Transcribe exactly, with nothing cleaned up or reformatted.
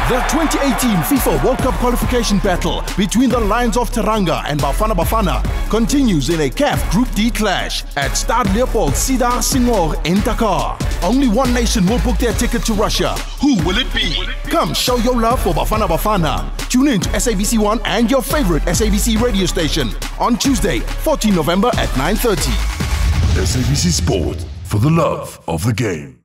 The twenty eighteen FIFA World Cup qualification battle between the Lions of Teranga and Bafana Bafana continues in a C A F Group D clash at Stade Leopold Sédar Senghor in Dakar. Only one nation will book their ticket to Russia. Who will it be? Come show your love for Bafana Bafana. Tune in to S A B C one and your favorite S A B C radio station on Tuesday, fourteenth November at nine thirty. S A B C Sport, for the love of the game.